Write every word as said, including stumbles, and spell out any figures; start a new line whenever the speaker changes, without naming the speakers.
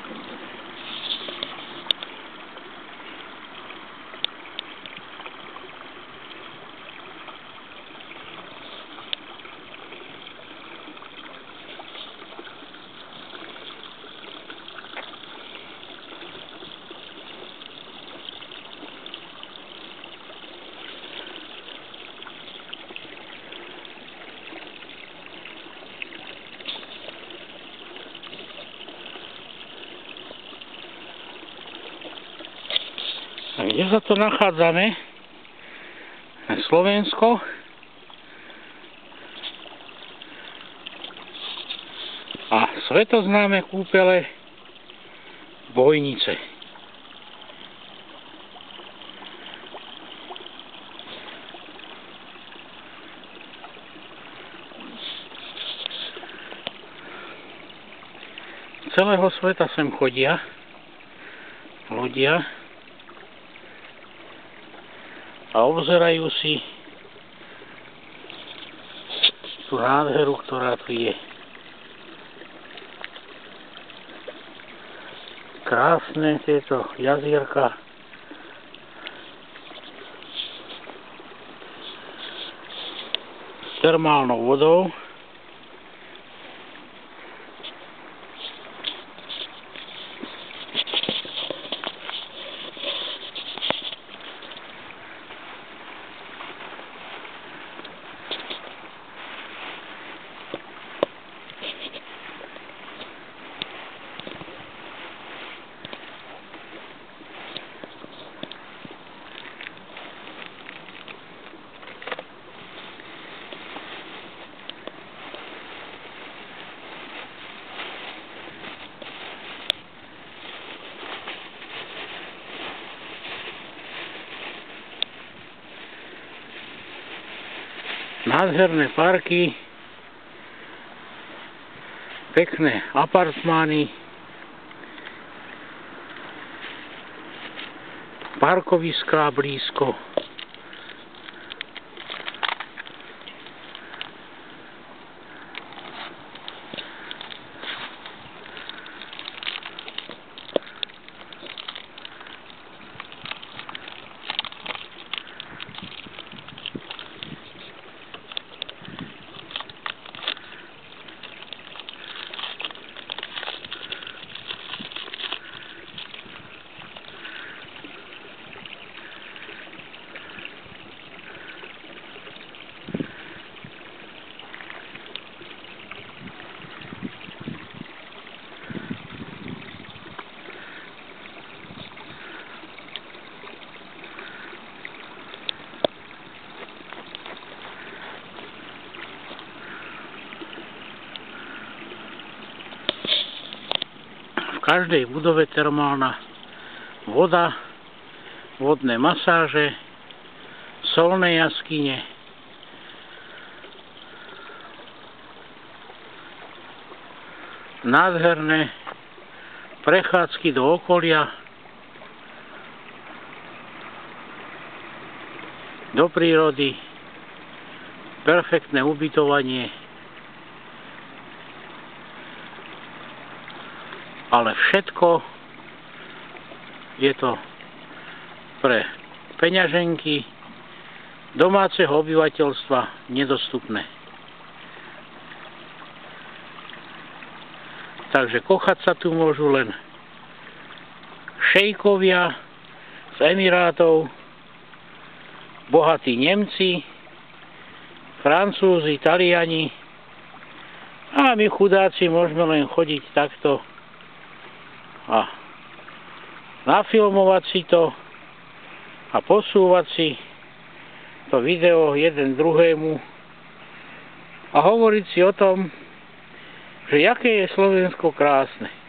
A kde sa to nachádzame? Slovensko. A svetoznáme kúpele Bojnice. Celého sveta sem chodia ľudia a obzerajú si tú nádheru, ktorá tu je. Krásne tieto jazierka. S termálnou vodou. Nádherné parky, pekné apartmány, parkoviská blízko. V každej budove termálna voda, vodné masáže, solné jaskyne, nádherné prechádzky do okolia, do prírody, perfektné ubytovanie. Ale všetko je to pre peňaženky domáceho obyvateľstva nedostupné. Takže kochať sa tu môžu len šejkovia z Emirátov, bohatí Nemci, Francúzi, Taliani a my chudáci môžeme len chodiť takto a nafilmovať si to a posúvať si to video jeden druhému a hovoriť si o tom, že aké je Slovensko krásne.